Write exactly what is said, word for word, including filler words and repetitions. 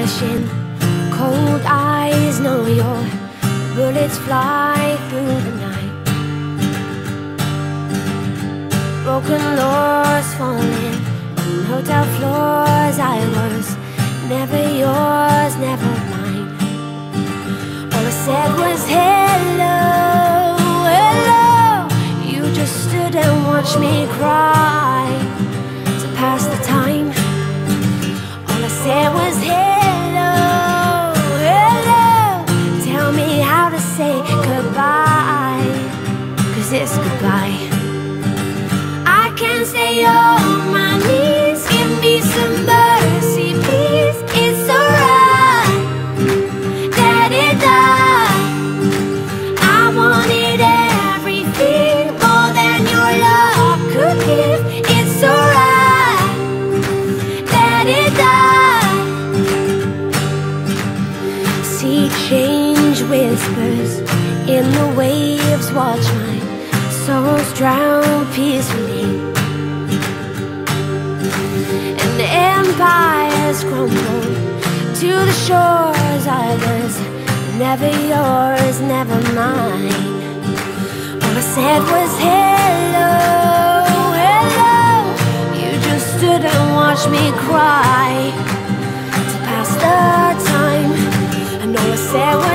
flashing cold eyes know your bullets fly through the night. Broken doors falling on hotel floors. I was never yours, never mine. All I said was hello, hello. You just stood and watched me cry to pass the time. All I said was hello, hello. Tell me how to say goodbye, 'cause it's goodbye. I can't stay on my knees. Give me some mercy, please. It's alright, let it die. I wanted everything more than your love could give. It's alright, let it die. See change whispers in the waves. Watch my souls drown peacefully, and the empires crumble to the shores. I was never yours, never mine. All I said was hello, hello. You just stood and watched me cry to pass the time, and all I said was